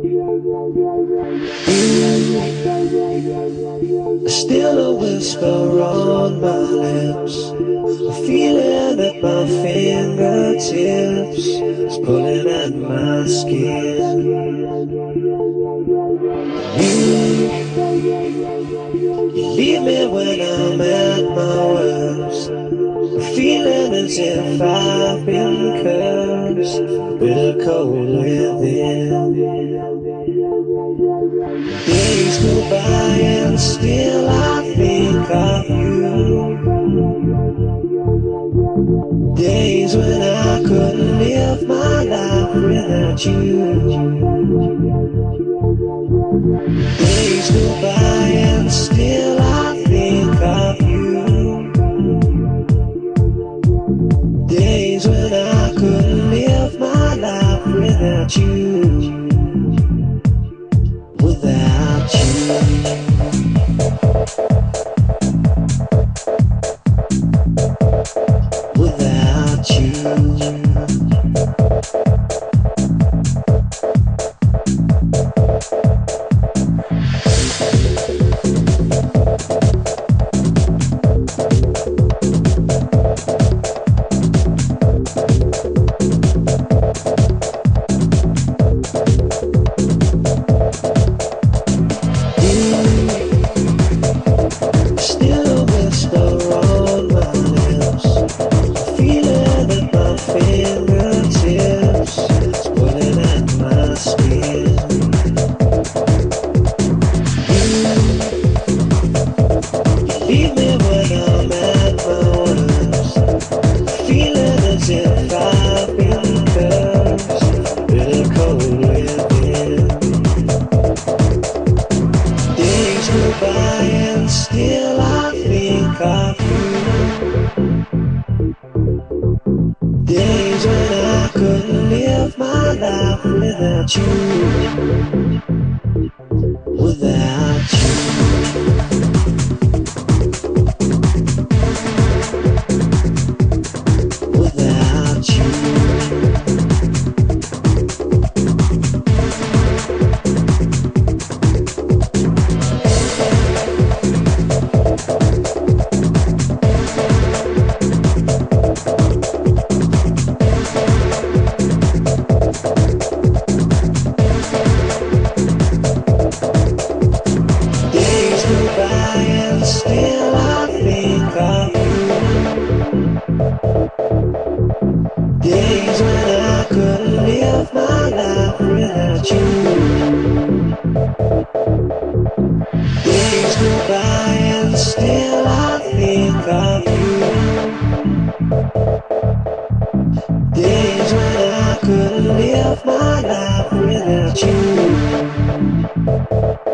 Still a whisper on my lips, a feeling at my fingertips, it's pulling at my skin. You leave me when I'm at my worst, a feeling as if I've been cursed, bitter cold within. Days go by and still I think of you. Days when I couldn't live my life without you. Days go by and still I think of you. Days when I couldn't live my life without you. Without you. Without you. Leave me when I'm at my worst, feeling as if I've been cursed, bitter cold within. Days go by and still I think of you. Days when I couldn't live my life without you. Without you. Still I think of you. Days when I couldn't live my life without you. Days go by and still I think of you. Days when I couldn't live my life without you.